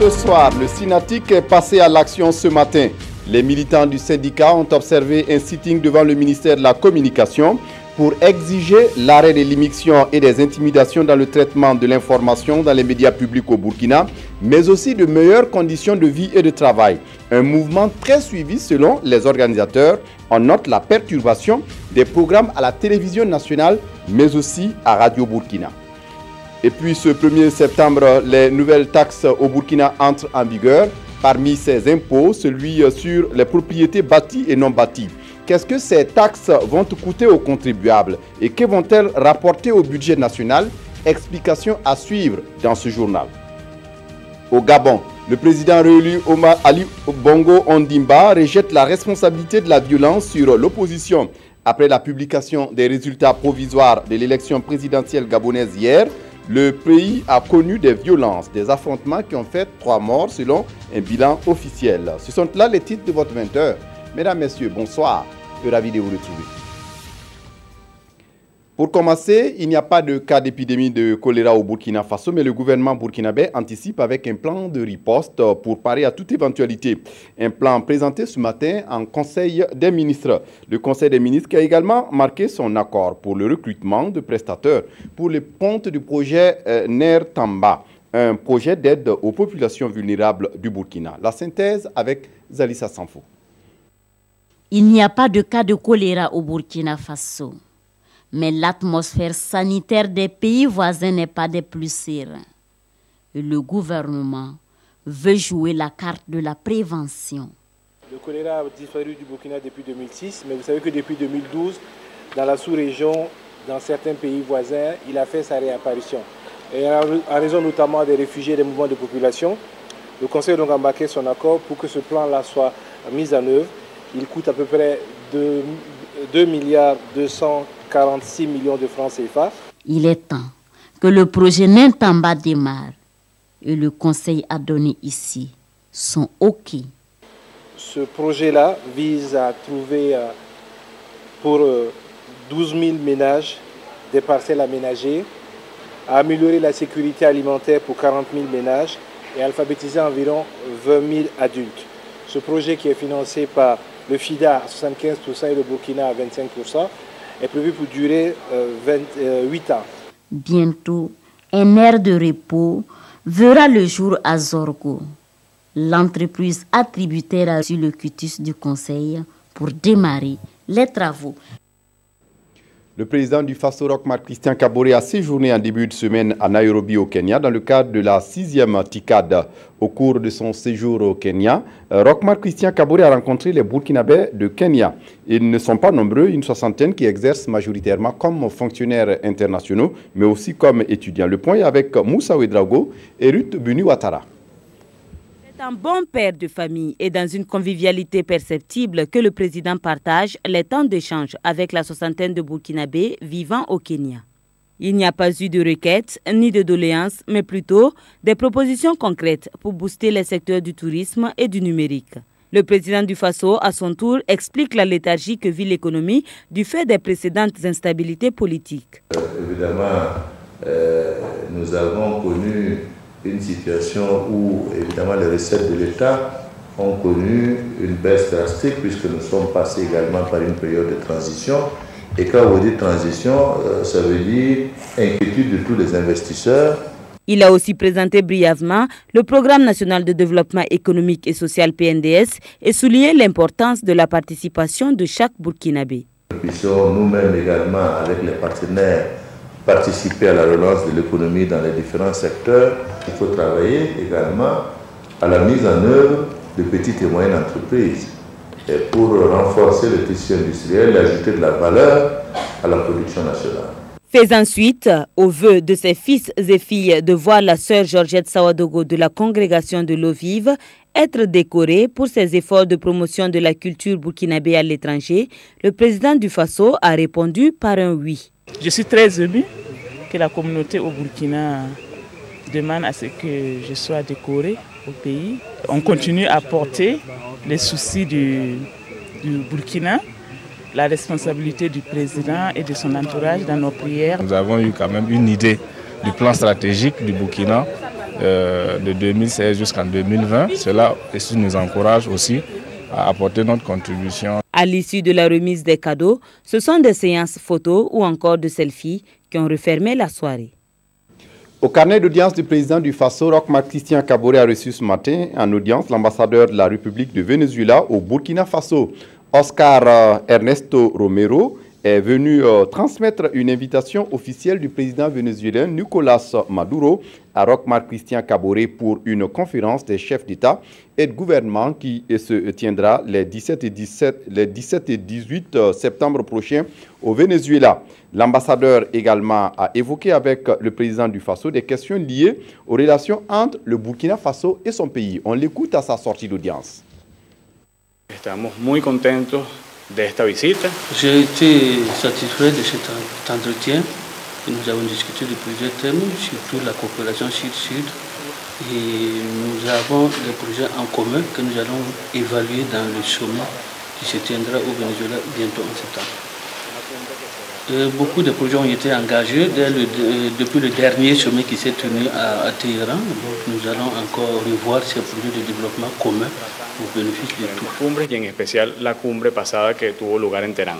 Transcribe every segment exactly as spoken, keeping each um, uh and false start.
ce soir, le Synatic est passé à l'action ce matin. Les militants du syndicat ont observé un sitting devant le ministère de la Communication pour exiger l'arrêt des limitions et des intimidations dans le traitement de l'information dans les médias publics au Burkina, mais aussi de meilleures conditions de vie et de travail. Un mouvement très suivi selon les organisateurs. On note la perturbation des programmes à la télévision nationale, mais aussi à Radio Burkina. Et puis ce premier septembre, les nouvelles taxes au Burkina entrent en vigueur. Parmi ces impôts, celui sur les propriétés bâties et non bâties. Qu'est-ce que ces taxes vont coûter aux contribuables et que vont-elles rapporter au budget national? Explication à suivre dans ce journal. Au Gabon, le président réélu Omar Ali Bongo Ondimba rejette la responsabilité de la violence sur l'opposition. Après la publication des résultats provisoires de l'élection présidentielle gabonaise hier, le pays a connu des violences, des affrontements qui ont fait trois morts selon un bilan officiel. Ce sont là les titres de votre vingt heures. Mesdames, Messieurs, bonsoir. Je suis ravi de vous retrouver. Pour commencer, il n'y a pas de cas d'épidémie de choléra au Burkina Faso, mais le gouvernement burkinabé anticipe avec un plan de riposte pour parer à toute éventualité. Un plan présenté ce matin en Conseil des ministres. Le Conseil des ministres qui a également marqué son accord pour le recrutement de prestateurs pour les pontes du projet euh, Ner Tamba, un projet d'aide aux populations vulnérables du Burkina. La synthèse avec Zalissa Sanfo. Il n'y a pas de cas de choléra au Burkina Faso. Mais l'atmosphère sanitaire des pays voisins n'est pas des plus sereins. Et le gouvernement veut jouer la carte de la prévention. Le choléra a disparu du Burkina depuis deux mille six, mais vous savez que depuis deux mille douze, dans la sous-région, dans certains pays voisins, il a fait sa réapparition. Et en raison notamment des réfugiés et des mouvements de population, le Conseil a donc embarqué son accord pour que ce plan-là soit mis en œuvre. Il coûte à peu près deux milliards deux cent quarante-six millions de francs C F A. Il est temps que le projet Nintamba démarre et le Conseil a donné ici son OK. Ce projet-là vise à trouver pour douze mille ménages des parcelles aménagées, à améliorer la sécurité alimentaire pour quarante mille ménages et à alphabétiser environ vingt mille adultes. Ce projet qui est financé par le FIDA à soixante-quinze pour cent et le Burkina à vingt-cinq pour cent est prévu pour durer euh, vingt-huit ans. Bientôt, un aire de repos verra le jour à Zorgo. L'entreprise attributaire a reçu le quitus du Conseil pour démarrer les travaux. Le président du Faso, Roch-Marc Christian Kaboré, a séjourné en début de semaine à Nairobi au Kenya dans le cadre de la sixième TICAD. Au cours de son séjour au Kenya, Roch-Marc Christian Kaboré a rencontré les Burkinabés de Kenya. Ils ne sont pas nombreux, une soixantaine qui exercent majoritairement comme fonctionnaires internationaux, mais aussi comme étudiants. Le point est avec Moussa Ouedraogo et Ruth Buni-Ouattara. C'est un bon père de famille et dans une convivialité perceptible que le président partage les temps d'échange avec la soixantaine de Burkinabés vivant au Kenya. Il n'y a pas eu de requêtes ni de doléances, mais plutôt des propositions concrètes pour booster les secteurs du tourisme et du numérique. Le président du Faso, à son tour, explique la léthargie que vit l'économie du fait des précédentes instabilités politiques. Euh, évidemment, euh, nous avons connu une situation où, évidemment, les recettes de l'État ont connu une baisse drastique puisque nous sommes passés également par une période de transition. Et quand on dit transition, euh, ça veut dire inquiétude de tous les investisseurs. Il a aussi présenté brièvement le Programme national de développement économique et social P N D S et souligné l'importance de la participation de chaque Burkinabé. Nous puissions nous-mêmes également, avec les partenaires, participer à la relance de l'économie dans les différents secteurs. Il faut travailler également à la mise en œuvre de petites et moyennes entreprises et pour renforcer le tissu industriel et ajouter de la valeur à la production nationale. Faisant suite au vœu de ses fils et filles de voir la sœur Georgette Sawadogo de la congrégation de l'eau vive être décorée pour ses efforts de promotion de la culture burkinabé à l'étranger, le président du Faso a répondu par un oui. Je suis très ému que la communauté au Burkina demande à ce que je sois décoré au pays. On continue à porter les soucis du, du Burkina, la responsabilité du président et de son entourage dans nos prières. Nous avons eu quand même une idée du plan stratégique du Burkina euh, de deux mille seize jusqu'en deux mille vingt. Cela aussi nous encourage aussi à apporter notre contribution. À l'issue de la remise des cadeaux, ce sont des séances photos ou encore de selfies qui ont refermé la soirée. Au carnet d'audience du président du Faso, Roch-Marc Christian Kaboré a reçu ce matin en audience l'ambassadeur de la République de Venezuela au Burkina Faso. Oscar euh, Ernesto Romero est venu euh, transmettre une invitation officielle du président vénézuélien Nicolas Maduro à Roch-Marc Christian Kaboré pour une conférence des chefs d'État et de gouvernement qui se tiendra les dix-sept et dix-huit septembre prochains au Venezuela. L'ambassadeur également a évoqué avec le président du Faso des questions liées aux relations entre le Burkina Faso et son pays. On l'écoute à sa sortie d'audience. Estamos muy contentos de esta visita. J'ai été satisfait de cet entretien. Nous avons discuté de plusieurs thèmes, surtout la coopération sud-sud. Et nous avons des projets en commun que nous allons évaluer dans le sommet qui se tiendra au Venezuela bientôt en septembre. Et beaucoup de projets ont été engagés dès le, de, depuis le dernier sommet qui s'est tenu à, à Téhéran. Donc nous allons encore revoir ces projets de développement commun au bénéfice de tous. Cumbres y en especial la cumbre pasada que tuvo lugar en Teherán.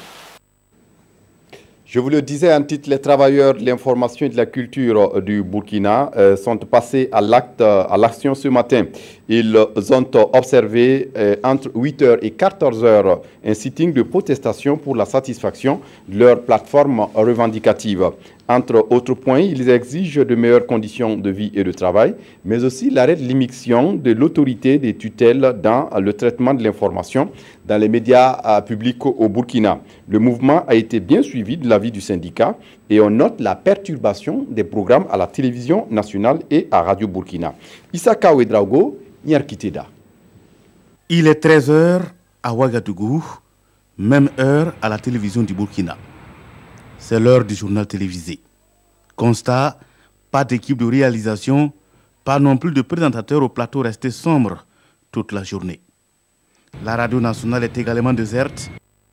Je vous le disais en titre, les travailleurs de l'information et de la culture du Burkina euh, sont passés à l'acte, à l'action ce matin. Ils ont observé euh, entre huit heures et quatorze heures un sitting de protestation pour la satisfaction de leur plateforme revendicative. Entre autres points, ils exigent de meilleures conditions de vie et de travail, mais aussi l'arrêt de l'immixtion de l'autorité des tutelles dans le traitement de l'information dans les médias euh, publics au Burkina. Le mouvement a été bien suivi de l'avis du syndicat et on note la perturbation des programmes à la télévision nationale et à Radio Burkina. Issaka Ouedraogo, Nyarkiteda. Il est treize heures à Ouagadougou, même heure à la télévision du Burkina. C'est l'heure du journal télévisé. Constat, pas d'équipe de réalisation, pas non plus de présentateurs au plateau resté sombre toute la journée. La radio nationale est également déserte.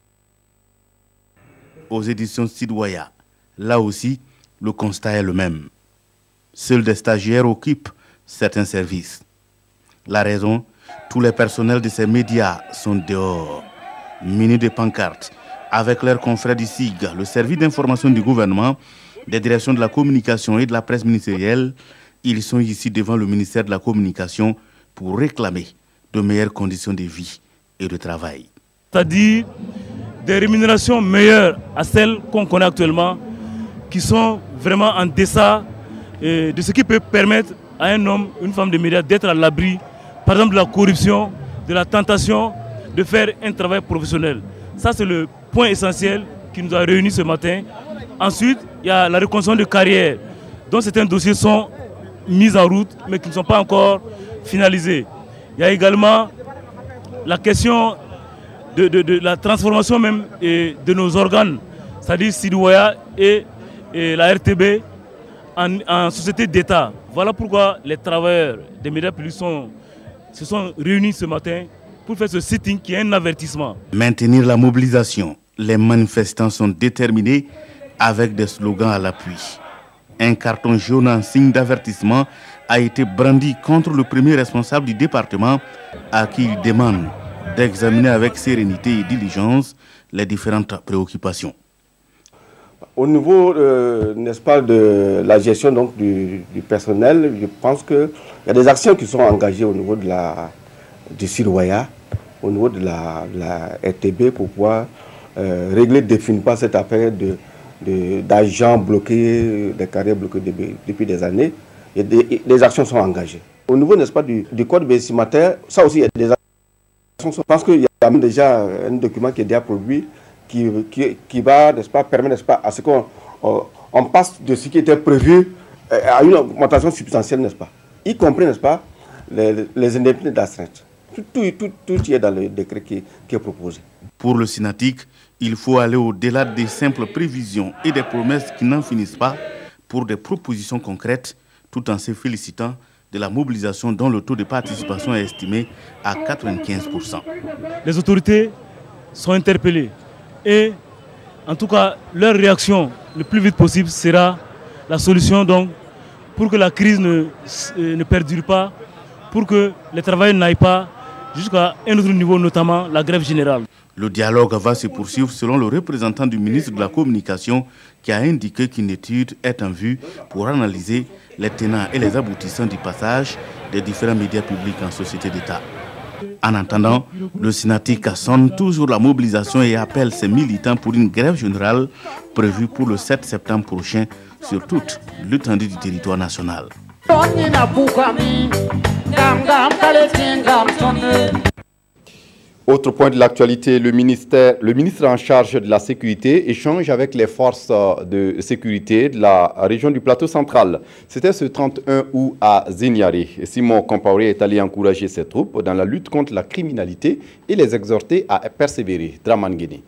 Aux éditions Sidwaya, là aussi, le constat est le même. Seuls des stagiaires occupent certains services. La raison, tous les personnels de ces médias sont dehors, munis de pancartes, avec leurs confrères du S I G, le service d'information du gouvernement, des directions de la communication et de la presse ministérielle. Ils sont ici devant le ministère de la Communication pour réclamer de meilleures conditions de vie et de travail. C'est-à-dire des rémunérations meilleures à celles qu'on connaît actuellement, qui sont vraiment en deçà de ce qui peut permettre à un homme, une femme de médias d'être à l'abri, par exemple de la corruption, de la tentation de faire un travail professionnel. Ça, c'est le point essentiel qui nous a réunis ce matin. Ensuite, il y a la reconstruction de carrière, dont certains dossiers sont mis en route, mais qui ne sont pas encore finalisés. Il y a également la question de, de, de la transformation même et de nos organes, c'est-à-dire Sidwaya et, et la R T B en, en société d'État. Voilà pourquoi les travailleurs des médias publics sont, se sont réunis ce matin pour faire ce sitting qui est un avertissement. Maintenir la mobilisation. Les manifestants sont déterminés avec des slogans à l'appui. Un carton jaune en signe d'avertissement a été brandi contre le premier responsable du département à qui il demande d'examiner avec sérénité et diligence les différentes préoccupations. Au niveau, euh, n'est-ce pas, de la gestion donc, du, du personnel, je pense qu'il y a des actions qui sont engagées au niveau de la, du Sidwaya, au niveau de la, de la R T B pour pouvoir euh, régler définitivement cette affaire de, de, d'agents bloqués, des carrières bloquées depuis, depuis des années. Et des, et des actions sont engagées. Au niveau, n'est-ce pas, du, du code vestimentaire, ça aussi, il y a des actions. Je pense qu'il y a même déjà un document qui est déjà produit qui, qui, qui va, n'est-ce pas, permettre, n'est-ce pas, à ce qu'on on, on passe de ce qui était prévu à une augmentation substantielle, n'est-ce pas, y compris, n'est-ce pas, les, les indemnités d'astreinte. Tout, tout, tout, tout y est dans le décret qui, qui est proposé. Pour le Synatic, il faut aller au-delà des simples prévisions et des promesses qui n'en finissent pas pour des propositions concrètes, tout en se félicitant de la mobilisation dont le taux de participation est estimé à quatre-vingt-quinze pour cent. Les autorités sont interpellées et en tout cas leur réaction le plus vite possible sera la solution donc pour que la crise ne, ne perdure pas, pour que les travailleurs n'aillent pas jusqu'à un autre niveau, notamment la grève générale. Le dialogue va se poursuivre selon le représentant du ministre de la Communication qui a indiqué qu'une étude est en vue pour analyser les tenants et les aboutissants du passage des différents médias publics en société d'État. En attendant, le Synatic sonne toujours la mobilisation et appelle ses militants pour une grève générale prévue pour le sept septembre prochain sur toute l'étendue du territoire national. Autre point de l'actualité, le, ministère, le ministre en charge de la sécurité échange avec les forces de sécurité de la région du plateau central. C'était ce trente et un août à Zéniaré. Simon Compaoré est allé encourager ses troupes dans la lutte contre la criminalité et les exhorter à persévérer. Draman Guéné.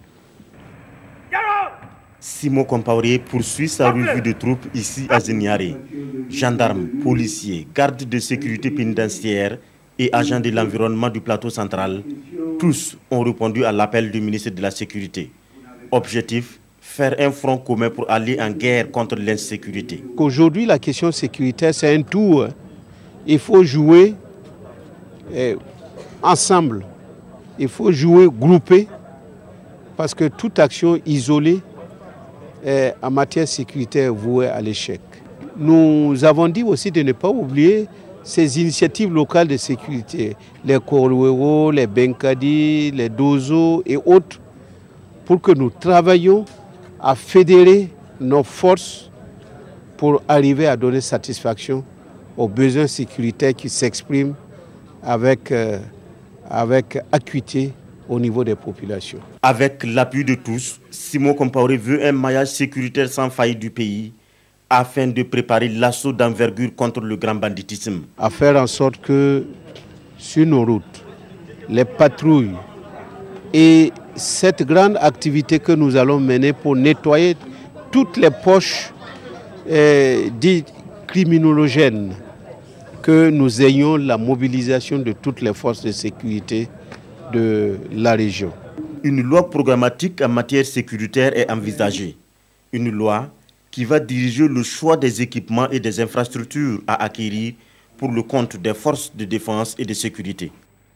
Simon Compaoré poursuit sa revue de troupes ici à Zéniaré. Gendarmes, policiers, gardes de sécurité pénitentiaire et agents de l'environnement du plateau central, tous ont répondu à l'appel du ministre de la Sécurité. Objectif, faire un front commun pour aller en guerre contre l'insécurité. Aujourd'hui, la question sécuritaire, c'est un tout. Il faut jouer eh, ensemble. Il faut jouer groupé, parce que toute action isolée est en matière sécuritaire vouée à l'échec. Nous avons dit aussi de ne pas oublier ces initiatives locales de sécurité, les Korwero, les Benkadi, les Dozo et autres, pour que nous travaillions à fédérer nos forces pour arriver à donner satisfaction aux besoins sécuritaires qui s'expriment avec, euh, avec acuité au niveau des populations. Avec l'appui de tous, Simon Compaoré veut un maillage sécuritaire sans faille du pays, afin de préparer l'assaut d'envergure contre le grand banditisme. À faire en sorte que sur nos routes, les patrouilles et cette grande activité que nous allons mener pour nettoyer toutes les poches eh, dites criminologènes, que nous ayons la mobilisation de toutes les forces de sécurité de la région. Une loi programmatique en matière sécuritaire est envisagée. Une loi qui va diriger le choix des équipements et des infrastructures à acquérir pour le compte des forces de défense et de sécurité.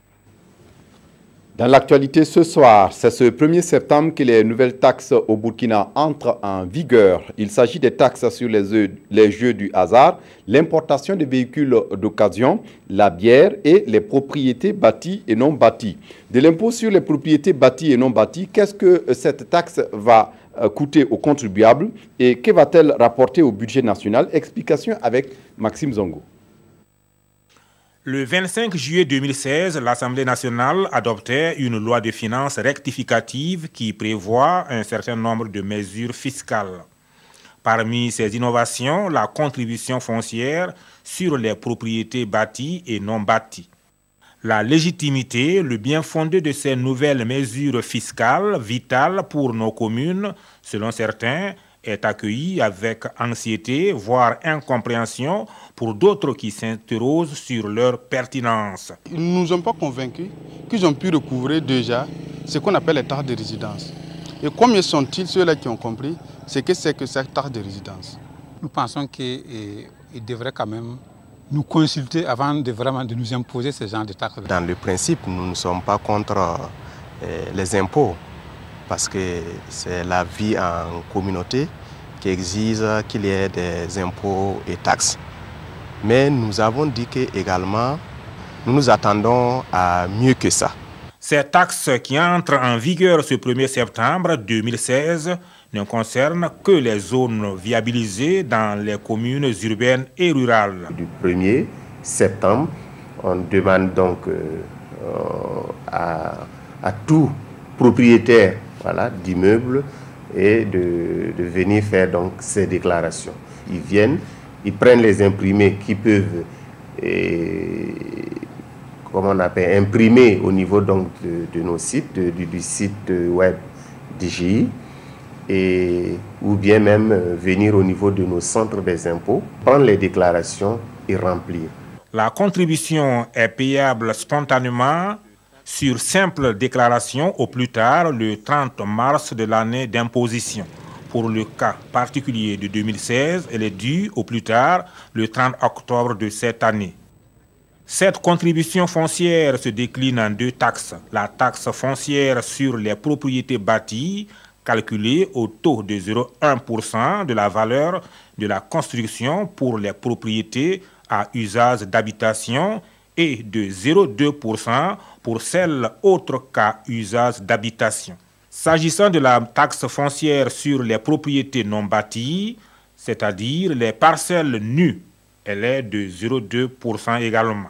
Dans l'actualité ce soir, c'est ce premier septembre que les nouvelles taxes au Burkina entrent en vigueur. Il s'agit des taxes sur les jeux, les jeux du hasard, l'importation de véhicules d'occasion, la bière et les propriétés bâties et non bâties. De l'impôt sur les propriétés bâties et non bâties, qu'est-ce que cette taxe va coûter aux contribuables et que va-t-elle rapporter au budget national? Explication avec Maxime Zongo. Le vingt-cinq juillet deux mille seize, l'Assemblée nationale adoptait une loi de finances rectificative qui prévoit un certain nombre de mesures fiscales. Parmi ces innovations, la contribution foncière sur les propriétés bâties et non bâties. La légitimité, le bien fondé de ces nouvelles mesures fiscales vitales pour nos communes, selon certains, est accueilli avec anxiété, voire incompréhension, pour d'autres qui s'interrogent sur leur pertinence. Ils ne nous ont pas convaincus qu'ils ont pu recouvrer déjà ce qu'on appelle les taxes de résidence. Et combien sont-ils ceux-là qui ont compris ce que c'est que cette taxe de résidence? Nous pensons qu'ils devraient quand même nous consulter avant de vraiment de nous imposer ce genre de taxes. Dans le principe, nous ne sommes pas contre euh, les impôts, parce que c'est la vie en communauté qui exige qu'il y ait des impôts et taxes. Mais nous avons dit que également, nous nous attendons à mieux que ça. Ces taxes qui entrent en vigueur ce premier septembre deux mille seize ne concernent que les zones viabilisées dans les communes urbaines et rurales. Du premier septembre, on demande donc euh, à, à tout propriétaire voilà, d'immeubles et de, de venir faire donc ces déclarations. Ils viennent, ils prennent les imprimés qui peuvent, et, comment on appelle, imprimer au niveau donc de, de nos sites, de, du, du site web d'I G I, et, ou bien même venir au niveau de nos centres des impôts, prendre les déclarations et remplir. La contribution est payable spontanément sur simple déclaration au plus tard le trente mars de l'année d'imposition. Pour le cas particulier de deux mille seize, elle est due au plus tard le trente octobre de cette année. Cette contribution foncière se décline en deux taxes. La taxe foncière sur les propriétés bâties, calculée au taux de zéro virgule un pour cent de la valeur de la construction pour les propriétés à usage d'habitation et de zéro virgule deux pour cent pour celles autres qu'à usage d'habitation. S'agissant de la taxe foncière sur les propriétés non bâties, c'est-à-dire les parcelles nues, elle est de zéro virgule deux pour cent également.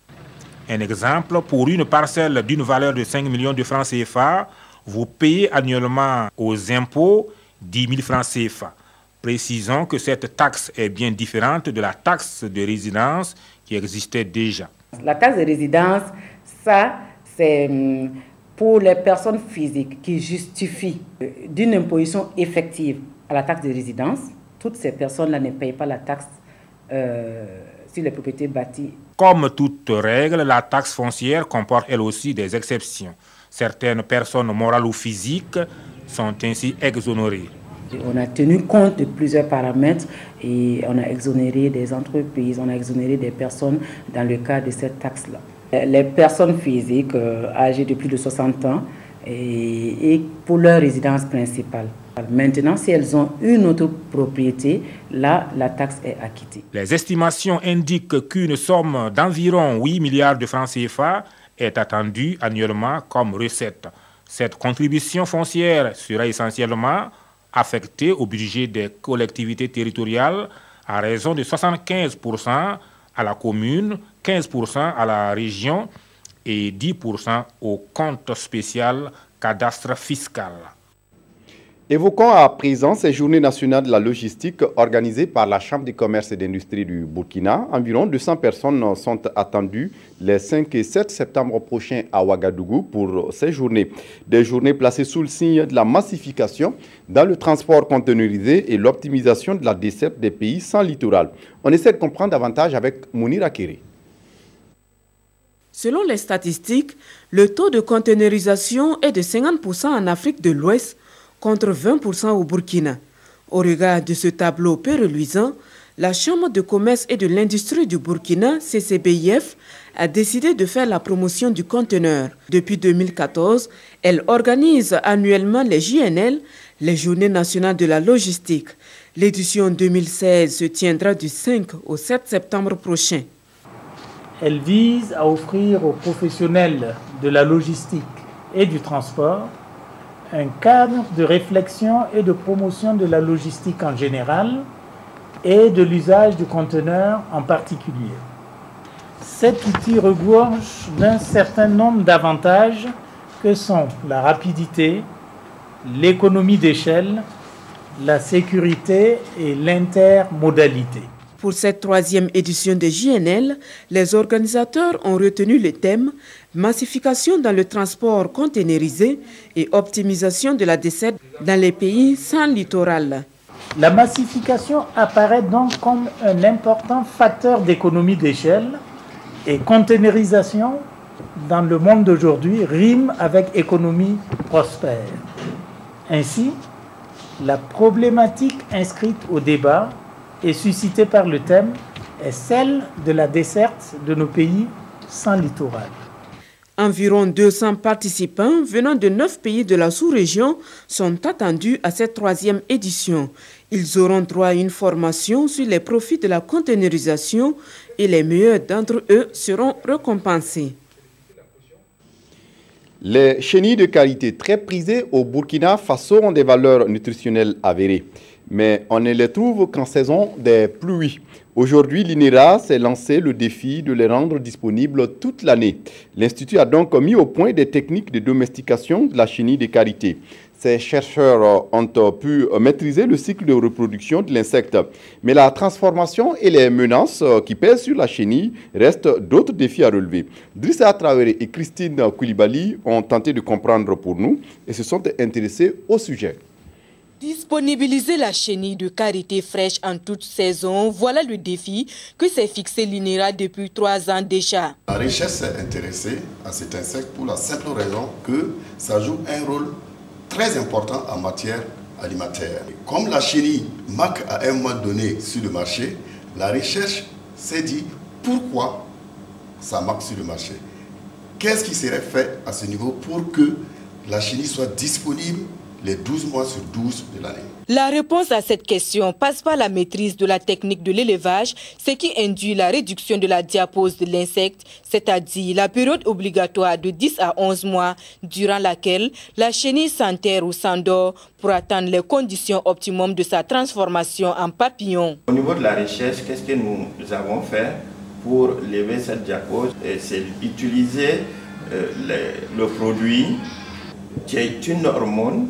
Un exemple, pour une parcelle d'une valeur de cinq millions de francs C F A, vous payez annuellement aux impôts dix mille francs C F A. Précisons que cette taxe est bien différente de la taxe de résidence qui existait déjà. La taxe de résidence, ça, c'est pour les personnes physiques qui justifient d'une imposition effective à la taxe de résidence. Toutes ces personnes-là ne payent pas la taxe euh, sur les propriétés bâties. Comme toute règle, la taxe foncière comporte elle aussi des exceptions. Certaines personnes morales ou physiques sont ainsi exonérées. On a tenu compte de plusieurs paramètres et on a exonéré des entreprises, on a exonéré des personnes dans le cadre de cette taxe-là. Les personnes physiques euh, âgées de plus de soixante ans et, et pour leur résidence principale. Maintenant, si elles ont une autre propriété, là, la taxe est acquittée. Les estimations indiquent qu'une somme d'environ huit milliards de francs C F A est attendue annuellement comme recette. Cette contribution foncière sera essentiellement affectée au budget des collectivités territoriales à raison de soixante-quinze pour cent à la commune, quinze pour cent à la région et dix pour cent au compte spécial cadastre fiscal. Évoquons à présent ces journées nationales de la logistique organisées par la Chambre de commerce et d'industrie du Burkina. Environ deux cents personnes sont attendues les cinq et sept septembre prochains à Ouagadougou pour ces journées. Des journées placées sous le signe de la massification dans le transport conteneurisé et l'optimisation de la desserte des pays sans littoral. On essaie de comprendre davantage avec Mounir Akere. Selon les statistiques, le taux de conteneurisation est de cinquante pour cent en Afrique de l'Ouest contre vingt pour cent au Burkina. Au regard de ce tableau peu reluisant, la Chambre de commerce et de l'industrie du Burkina, C C B I F, a décidé de faire la promotion du conteneur. Depuis deux mille quatorze, elle organise annuellement les J N L, les Journées nationales de la logistique. L'édition deux mille seize se tiendra du cinq au sept septembre prochain. Elle vise à offrir aux professionnels de la logistique et du transport un cadre de réflexion et de promotion de la logistique en général et de l'usage du conteneur en particulier. Cet outil regorge d'un certain nombre d'avantages que sont la rapidité, l'économie d'échelle, la sécurité et l'intermodalité. Pour cette troisième édition de J N L, les organisateurs ont retenu le thème « Massification dans le transport containerisé et optimisation de la desserte dans les pays sans littoral ». La massification apparaît donc comme un important facteur d'économie d'échelle et containerisation dans le monde d'aujourd'hui rime avec économie prospère. Ainsi, la problématique inscrite au débat et suscitée par le thème est celle de la desserte de nos pays sans littoral. Environ deux cents participants venant de neuf pays de la sous-région sont attendus à cette troisième édition. Ils auront droit à une formation sur les profits de la containerisation et les meilleurs d'entre eux seront récompensés. Les chenilles de qualité très prisées au Burkina Faso ont des valeurs nutritionnelles avérées, mais on ne les trouve qu'en saison des pluies. Aujourd'hui, l'I N E R A s'est lancé le défi de les rendre disponibles toute l'année. L'Institut a donc mis au point des techniques de domestication de la chenille de qualité. Ces chercheurs ont pu maîtriser le cycle de reproduction de l'insecte. Mais la transformation et les menaces qui pèsent sur la chenille restent d'autres défis à relever. Drissa Traoré et Christine Koulibaly ont tenté de comprendre pour nous et se sont intéressés au sujet. Disponibiliser la chenille de qualité fraîche en toute saison, voilà le défi que s'est fixé l'I N E R A depuis trois ans déjà. La recherche s'est intéressée à cet insecte pour la simple raison que ça joue un rôle très important en matière alimentaire. Comme la chenille manque à un moment donné sur le marché, la recherche s'est dit pourquoi ça manque sur le marché. Qu'est-ce qui serait fait à ce niveau pour que la chenille soit disponible les douze mois sur douze de l'année? La réponse à cette question passe par la maîtrise de la technique de l'élevage, ce qui induit la réduction de la diapause de l'insecte, c'est-à-dire la période obligatoire de dix à onze mois, durant laquelle la chenille s'enterre ou s'endort pour atteindre les conditions optimum de sa transformation en papillon. Au niveau de la recherche, qu'est-ce que nous avons fait pour lever cette diapause? C'est utiliser euh, le, le produit qui est une hormone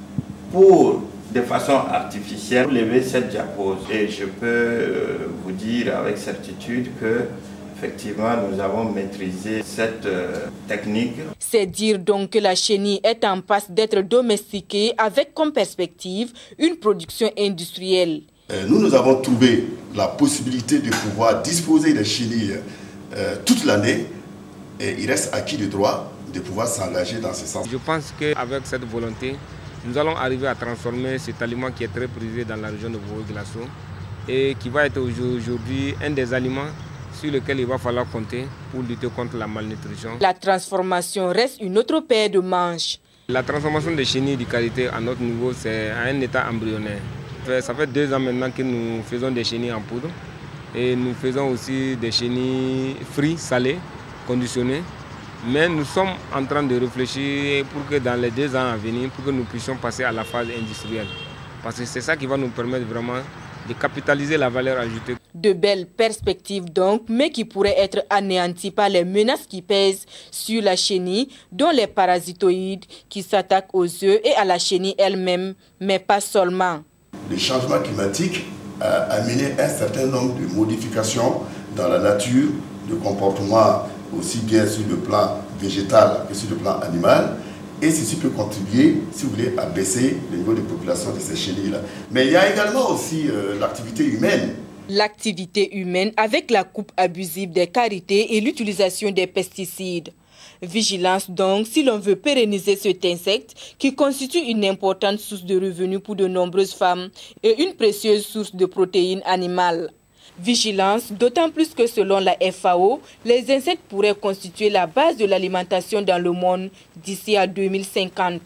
pour de façon artificielle lever cette diapause. Et je peux euh, vous dire avec certitude que effectivement nous avons maîtrisé cette euh, technique. C'est dire donc que la chenille est en passe d'être domestiquée avec comme perspective une production industrielle. Euh, nous, nous avons trouvé la possibilité de pouvoir disposer des chenilles euh, toute l'année et il reste acquis le droit de pouvoir s'engager dans ce sens. Je pense qu'avec cette volonté, nous allons arriver à transformer cet aliment qui est très prisé dans la région de Bobo-Dioulasso et qui va être aujourd'hui un des aliments sur lesquels il va falloir compter pour lutter contre la malnutrition. La transformation reste une autre paire de manches. La transformation des chenilles de qualité à notre niveau, c'est à un état embryonnaire. Ça fait deux ans maintenant que nous faisons des chenilles en poudre et nous faisons aussi des chenilles frites, salées, conditionnées. Mais nous sommes en train de réfléchir pour que dans les deux ans à venir, pour que nous puissions passer à la phase industrielle. Parce que c'est ça qui va nous permettre vraiment de capitaliser la valeur ajoutée. De belles perspectives donc, mais qui pourraient être anéanties par les menaces qui pèsent sur la chenille, dont les parasitoïdes qui s'attaquent aux œufs et à la chenille elle-même, mais pas seulement. Le changement climatique a amené un certain nombre de modifications dans la nature, de comportement aussi bien sur le plan végétal que sur le plan animal. Et ceci peut contribuer, si vous voulez, à baisser le niveau de population de ces chenilles-là. Mais il y a également aussi euh, l'activité humaine. L'activité humaine avec la coupe abusive des carités et l'utilisation des pesticides. Vigilance donc si l'on veut pérenniser cet insecte qui constitue une importante source de revenus pour de nombreuses femmes et une précieuse source de protéines animales. Vigilance, d'autant plus que selon la F A O, les insectes pourraient constituer la base de l'alimentation dans le monde d'ici à deux mille cinquante.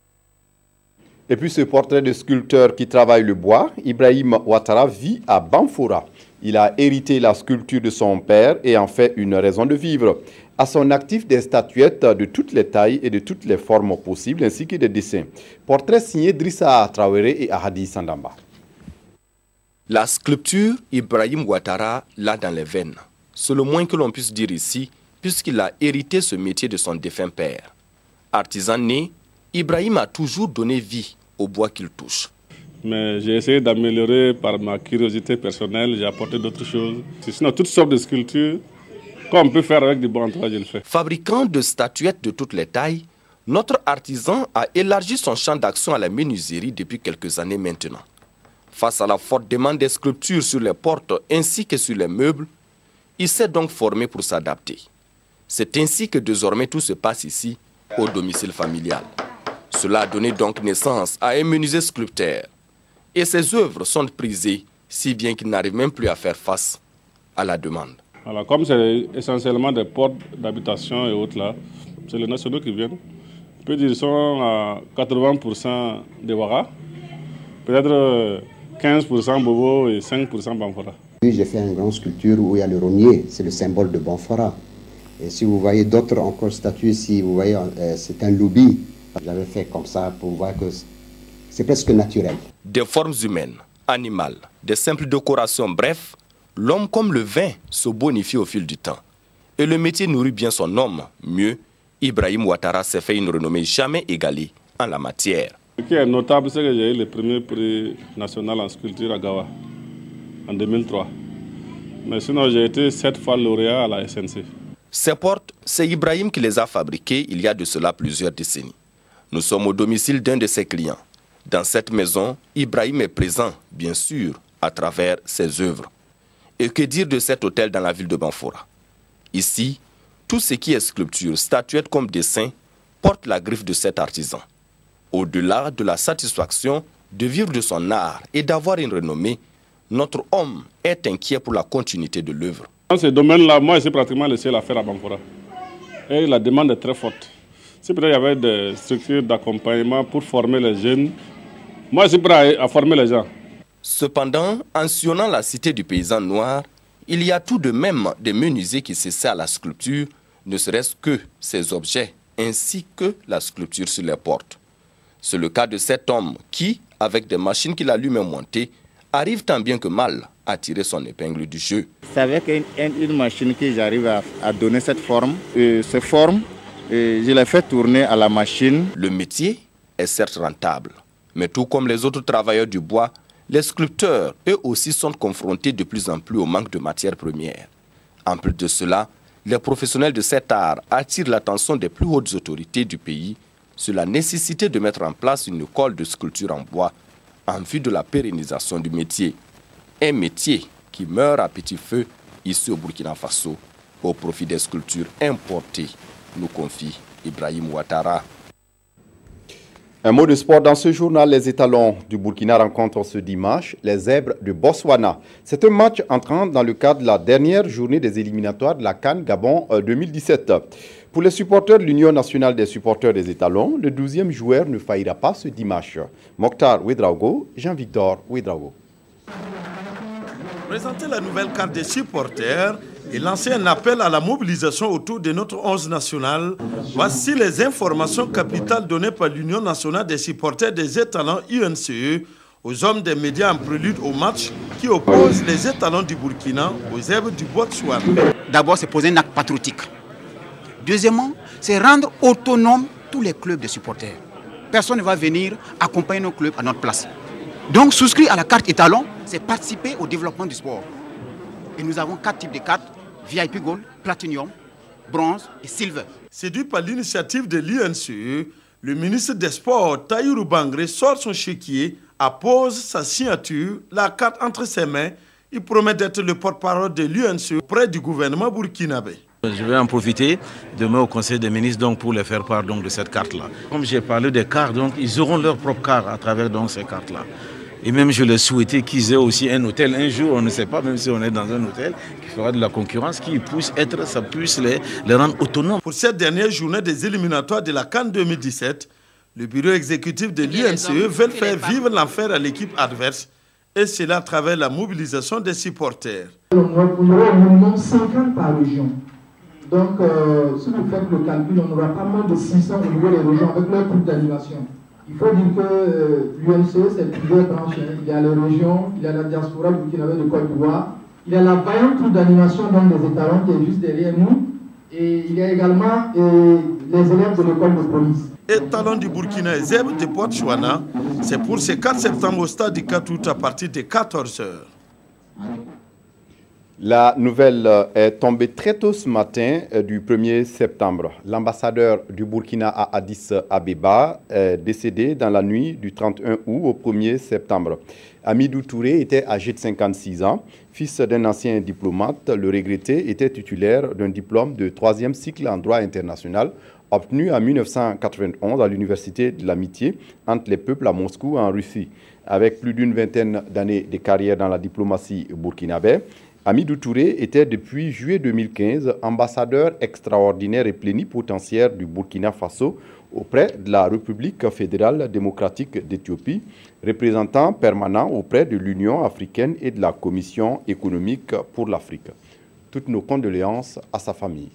Et puis ce portrait de sculpteur qui travaille le bois, Ibrahim Ouattara vit à Banfora. Il a hérité la sculpture de son père et en fait une raison de vivre. À son actif, des statuettes de toutes les tailles et de toutes les formes possibles, ainsi que des dessins. Portrait signé Drissa Traoré et Ahadi Sandamba. La sculpture, Ibrahim Ouattara l'a dans les veines. C'est le moins que l'on puisse dire ici, puisqu'il a hérité ce métier de son défunt père. Artisan né, Ibrahim a toujours donné vie au bois qu'il touche. Mais j'ai essayé d'améliorer par ma curiosité personnelle, j'ai apporté d'autres choses. Sinon, toutes sortes de sculptures, comme on peut faire avec du bois en toile, je le fais. Fabricant de statuettes de toutes les tailles, notre artisan a élargi son champ d'action à la menuiserie depuis quelques années maintenant. Face à la forte demande des sculptures sur les portes ainsi que sur les meubles, il s'est donc formé pour s'adapter. C'est ainsi que désormais tout se passe ici, au domicile familial. Cela a donné donc naissance à un menuisier sculpteur. Et ses œuvres sont prisées, si bien qu'il n'arrive même plus à faire face à la demande. Alors, comme c'est essentiellement des portes d'habitation et autres là, c'est les nationaux qui viennent. On peut dire qu'ils sont à quatre-vingts pour cent des Ouattara, peut-être quinze pour cent Bobo et cinq pour cent Banfora. J'ai fait une grande sculpture où il y a le rognier, c'est le symbole de Banfora. Et si vous voyez d'autres encore statues ici, vous voyez, euh, c'est un loubi. J'avais fait comme ça pour voir que c'est presque naturel. Des formes humaines, animales, des simples décorations, bref, l'homme comme le vin se bonifie au fil du temps. Et le métier nourrit bien son homme. Mieux, Ibrahim Ouattara s'est fait une renommée jamais égalée en la matière. Ce qui est notable, c'est que j'ai eu le premier prix national en sculpture à Gawa en deux mille trois. Mais sinon, j'ai été sept fois lauréat à la S N C F. Ces portes, c'est Ibrahim qui les a fabriquées il y a de cela plusieurs décennies. Nous sommes au domicile d'un de ses clients. Dans cette maison, Ibrahim est présent, bien sûr, à travers ses œuvres. Et que dire de cet hôtel dans la ville de Banfora? Ici, tout ce qui est sculpture, statuette comme dessin, porte la griffe de cet artisan. Au-delà de la satisfaction de vivre de son art et d'avoir une renommée, notre homme est inquiet pour la continuité de l'œuvre. Dans ce domaine-là, moi, c'est pratiquement le seul à faire à Bamfora. Et la demande est très forte. Si peut-être il y avait des structures d'accompagnement pour former les jeunes, moi, je suis prêt à former les gens. Cependant, en sillonnant la cité du paysan noir, il y a tout de même des menuisiers qui s'essaient à la sculpture, ne serait-ce que ces objets, ainsi que la sculpture sur les portes. C'est le cas de cet homme qui, avec des machines qu'il a lui-même montées, arrive tant bien que mal à tirer son épingle du jeu. C'est avec une, une machine que j'arrive à, à donner cette forme. Et cette forme, et je l'ai fait tourner à la machine. Le métier est certes rentable, mais tout comme les autres travailleurs du bois, les sculpteurs, eux aussi, sont confrontés de plus en plus au manque de matières premières. En plus de cela, les professionnels de cet art attirent l'attention des plus hautes autorités du pays sur la nécessité de mettre en place une école de sculpture en bois en vue de la pérennisation du métier. Un métier qui meurt à petit feu ici au Burkina Faso au profit des sculptures importées, nous confie Ibrahim Ouattara. Un mot de sport dans ce journal. Les étalons du Burkina rencontrent ce dimanche les zèbres de Botswana. C'est un match entrant dans le cadre de la dernière journée des éliminatoires de la CAN Gabon deux mille dix-sept. Pour les supporters de l'Union nationale des supporters des étalons, le douzième joueur ne faillira pas ce dimanche. Mokhtar Ouedraogo, Jean-Victor Ouedraogo. Présenter la nouvelle carte des supporters et lancer un appel à la mobilisation autour de notre onze national. Voici les informations capitales données par l'Union nationale des supporters des étalons U N C E aux hommes des médias en prélude au match qui oppose les étalons du Burkina aux zèbres du Botswana. D'abord, c'est poser un acte patriotique. Deuxièmement, c'est rendre autonomes tous les clubs de supporters. Personne ne va venir accompagner nos clubs à notre place. Donc, souscrire à la carte étalon, c'est participer au développement du sport. Et nous avons quatre types de cartes, V I P Gold, Platinum, Bronze et Silver. Séduit par l'initiative de l'U N C E, le ministre des Sports, Tahirou Bangré, sort son chéquier, appose sa signature, la carte entre ses mains. Il promet d'être le porte-parole de l'U N C E auprès du gouvernement burkinabé. Je vais en profiter demain au Conseil des ministres donc, pour les faire part donc, de cette carte-là. Comme j'ai parlé des cartes, donc, ils auront leur propre carte à travers donc, ces cartes-là. Et même je les souhaitais qu'ils aient aussi un hôtel. Un jour, on ne sait pas, même si on est dans un hôtel, qui fera de la concurrence, qui puisse être, ça puisse les, les rendre autonomes. Pour cette dernière journée des éliminatoires de la CAN deux mille dix-sept, le bureau exécutif de l'U N C E veut faire vivre l'enfer à l'équipe adverse, et cela à travers la mobilisation des supporters. On aura au minimum cinquante par région. Donc, euh, si vous faites le calcul, on aura pas moins de six cents au niveau des régions avec leur groupe d'animation. Il faut dire que euh, l'U N C E, c'est plusieurs branches. Il y a les régions, il y a la diaspora burkinabé de Côte d'Ivoire, il y a la vaillante troupe d'animation des étalons qui est juste derrière nous, et il y a également euh, les élèves de l'école de police. Étalons du Burkina et zèbres de Botswana, c'est pour ce quatre septembre au stade du quatre août à partir de quatorze heures. La nouvelle est tombée très tôt ce matin du premier septembre. L'ambassadeur du Burkina à Addis Abeba est décédé dans la nuit du trente et un août au premier septembre. Amidou Touré était âgé de cinquante-six ans, fils d'un ancien diplomate. Le regretté était titulaire d'un diplôme de troisième cycle en droit international obtenu en mille neuf cent quatre-vingt-onze à l'Université de l'Amitié entre les peuples à Moscou en Russie. Avec plus d'une vingtaine d'années de carrière dans la diplomatie burkinabé, Amidou Touré était depuis juillet deux mille quinze ambassadeur extraordinaire et plénipotentiaire du Burkina Faso auprès de la République fédérale démocratique d'Éthiopie, représentant permanent auprès de l'Union africaine et de la Commission économique pour l'Afrique. Toutes nos condoléances à sa famille.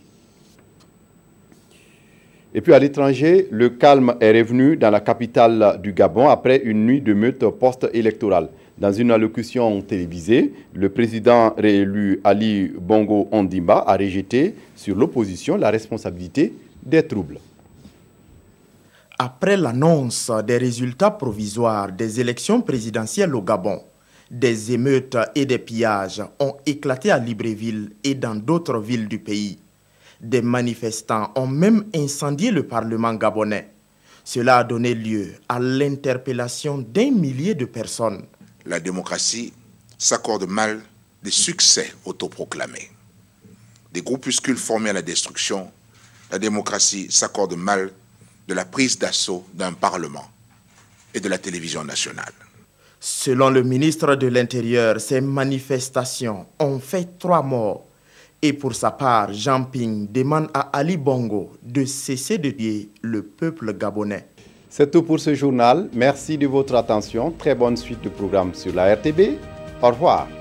Et puis à l'étranger, le calme est revenu dans la capitale du Gabon après une nuit de meute post-électorale. Dans une allocution télévisée, le président réélu Ali Bongo Ondimba a rejeté sur l'opposition la responsabilité des troubles. Après l'annonce des résultats provisoires des élections présidentielles au Gabon, des émeutes et des pillages ont éclaté à Libreville et dans d'autres villes du pays. Des manifestants ont même incendié le Parlement gabonais. Cela a donné lieu à l'interpellation d'un millier de personnes. La démocratie s'accorde mal des succès autoproclamés. Des groupuscules formés à la destruction, la démocratie s'accorde mal de la prise d'assaut d'un Parlement et de la télévision nationale. Selon le ministre de l'Intérieur, ces manifestations ont fait trois morts. Et pour sa part, Jean Ping demande à Ali Bongo de cesser de tuer le peuple gabonais. C'est tout pour ce journal. Merci de votre attention. Très bonne suite de programme sur la R T B. Au revoir.